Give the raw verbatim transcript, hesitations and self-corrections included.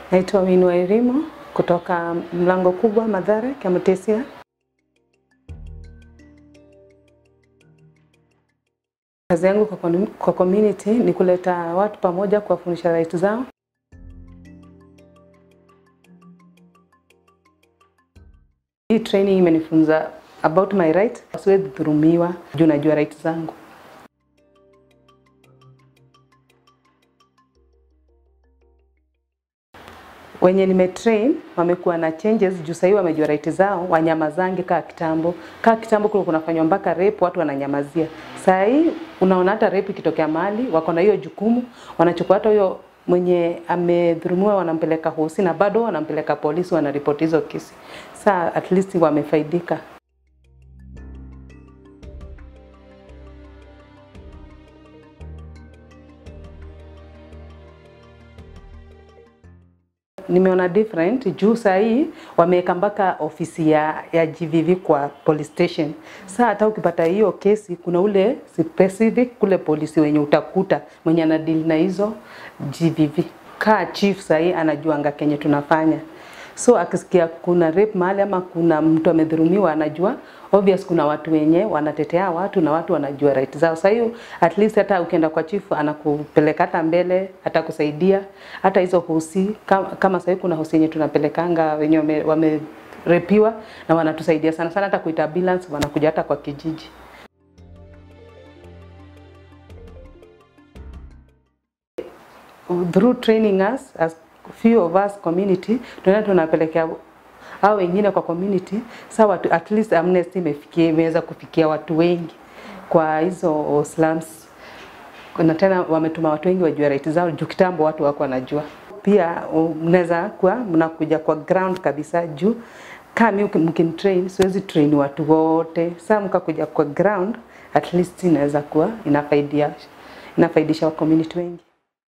Naitwa Winnie Wairimu kutoka Mlango Kubwa Mathare, Kemutesia. Kazi yangu kwa community ni kuleta watu pamoja kuwafundisha rights zao. Hii training imenifunza about my right, siwezi dhulumiwa juu najua rights zangu. Wenye nimetrain wamekuwa na changes juu sasa wamejua rights zao, wanyamazange kaa kitambo. Kaa kitambo kule kunafanywa mpaka rape, watu wananyamazia. Sasa hii unaona hata rape ikitokea mahali wako na hiyo jukumu, wanachukua hata huyo mwenye amedhulumiwa wanampeleka hosi na bado wanampeleka polisi, wanaripoti hizo kesi. Sasa at least wamefaidika. Nimeona different juu saa hii wameweka mpaka ofisi ya ya G V V kwa police station. Sasa hata ukipata hiyo kesi kuna ule specific kule polisi wenye utakuta mwenye anadeal na hizo G V V. Ka chief saa hii anajuanga kenye tunafanya. So akisikia kuna rape mahali ama kuna mtu amedhulumiwa anajua, obvious kuna watu wenye wanatetea watu na watu wanajua right zao. Sasa hiyo at least hata ukienda kwa chief anakupeleka hata mbele, hata kusaidia hata hizo hosi kama, kama sasa kuna hosi yenye tunapelekanga wenye wamerepiwa na wanatusaidia sana sana, hata kuita ambulance wanakuja hata kwa kijiji. Through training us as few of us community, tunaenda tunapelekea hao wengine kwa community. Sasa watu at least Amnesty imefikia imeweza kufikia watu wengi kwa hizo slums. Na tena wametuma watu wengi wajue rights zao juu kitambo watu wako wanajua. Pia mnaweza kuwa mnakuja kwa ground kabisa juu kama mkimtrain siwezi train watu wote. Sasa mkakuja kwa ground at least inaweza kuwa inafaidia inafaidisha wa community wengi.